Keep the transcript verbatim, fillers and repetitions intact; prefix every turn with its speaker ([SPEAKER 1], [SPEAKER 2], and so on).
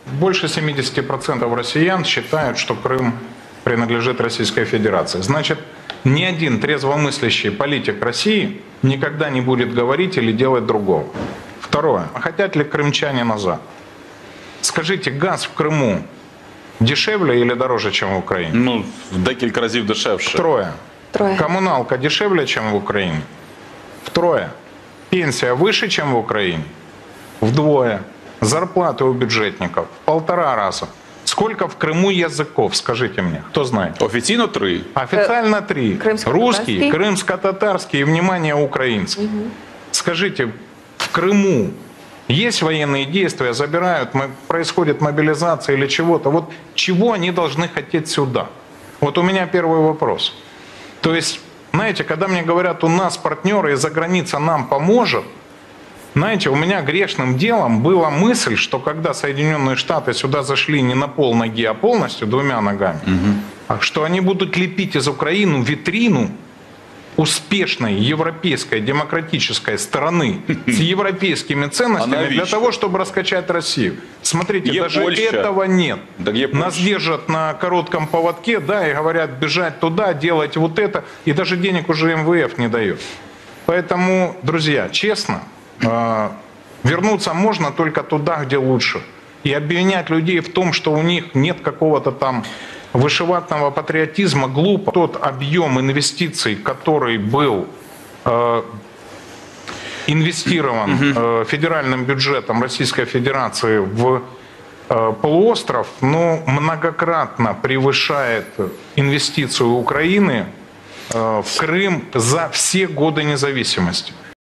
[SPEAKER 1] Больше семидесяти процентов россиян считают, что Крым принадлежит Российской Федерации. Значит, ни один трезвомыслящий политик России никогда не будет говорить или делать другого. Второе. Хотят ли крымчане назад? Скажите, газ в Крыму дешевле или дороже, чем в Украине?
[SPEAKER 2] Ну, в декілька разів дешевше.
[SPEAKER 1] Втрое.
[SPEAKER 3] Трое.
[SPEAKER 1] Коммуналка дешевле, чем в Украине? Втрое. Пенсия выше, чем в Украине? Вдвое. Зарплаты у бюджетников в полтора раза. Сколько в Крыму языков, скажите мне, кто знает?
[SPEAKER 2] Офіційно три.
[SPEAKER 1] Официально три.
[SPEAKER 3] Крымско-татарский.
[SPEAKER 1] Русский, крымско-татарский и, внимание, украинский. Угу. Скажите, в Крыму есть военные действия, забирают, происходит мобилизация или чего-то. Вот чего они должны хотеть сюда? Вот у меня первый вопрос. То есть, знаете, когда мне говорят, у нас партнеры из-за границы нам поможет, знаете, у меня грешным делом была мысль, что когда Соединенные Штаты сюда зашли не на полноги, а полностью двумя ногами, угу. что они будут лепить из Украины витрину успешной европейской демократической страны с европейскими ценностями для того, чтобы раскачать Россию. Смотрите,
[SPEAKER 2] Е
[SPEAKER 1] даже
[SPEAKER 2] Польша.
[SPEAKER 1] этого нет.
[SPEAKER 2] Да
[SPEAKER 1] Нас держат на коротком поводке, да, и говорят бежать туда, делать вот это, и даже денег уже эм вэ эф не дает. Поэтому, друзья, честно, э, вернуться можно только туда, где лучше. И обвинять людей в том, что у них нет какого-то там вышиватного патриотизма, глупо. Тот объем инвестиций, который был э, инвестирован э, федеральным бюджетом Российской Федерации в э, полуостров, ну, многократно превышает инвестицию Украины э, в Крым за все годы независимости.